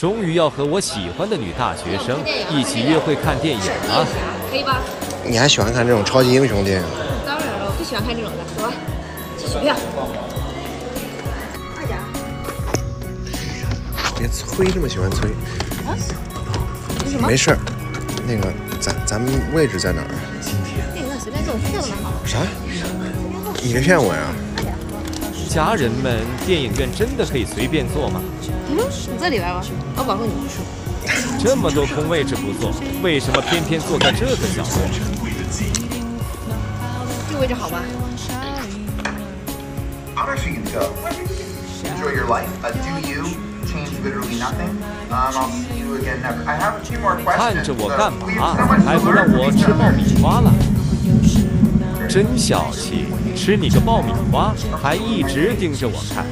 终于要和我喜欢的女大学生一起约会看电影了， 可以吧？ 你还喜欢看这种超级英雄电影？ 当然了，我最喜欢看这种的。走吧，去取票。二甲。 别催，这么喜欢催。 啊？有什么？ 没事儿，那个咱们位置在哪儿？ 电影院随便坐，票都买好了。 啥？你别骗我呀！ 家人们，电影院真的可以随便坐吗？ 你这里来吧，我保护你。 这么多空位置不坐，为什么偏偏坐在这个角落？ 这个位置好吧？ I'm actually gonna go. Enjoy your life. Do you change literally nothing? I'll see you again never. I have a few more questions. 看着我干嘛？还不让我吃爆米花了？真小气！吃你个爆米花，还一直盯着我看。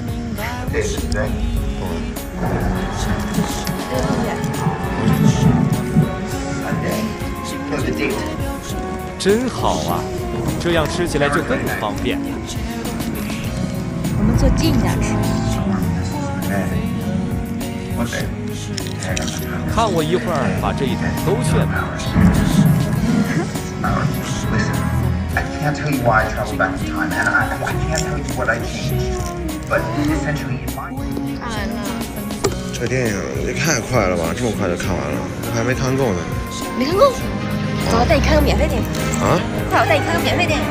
真好啊，这样吃起来就更方便了。 我们坐近点吃。 看我一会儿把这一桶都炫了。 I can't tell you why I traveled back in time, and I can't tell you what I changed. But essentially, in my 看完了。 这电影也太快了吧，这么快就看完了，我还没看够呢。 没看够？走，我带你看个免费电影。 啊？ 快，我带你看个免费电影。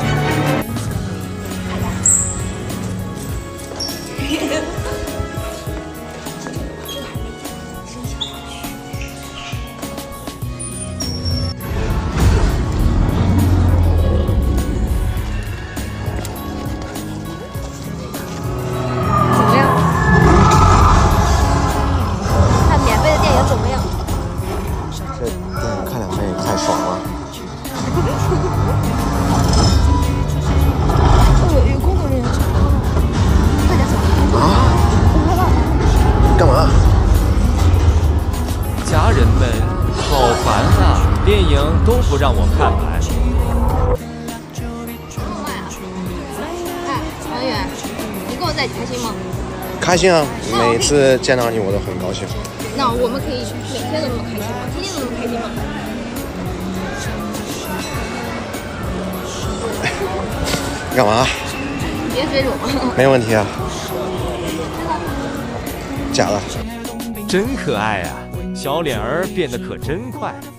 家人们，好烦啊！电影都不让我看完。 哎，王远，你跟我在一起开心吗？ 开心啊！每次见到你我都很高兴。 那我们可以每天都那么开心吗？天天都那么开心吗？ 干嘛？ 别水肿。 没问题啊。假的。 真可爱啊！小脸儿变得可真快。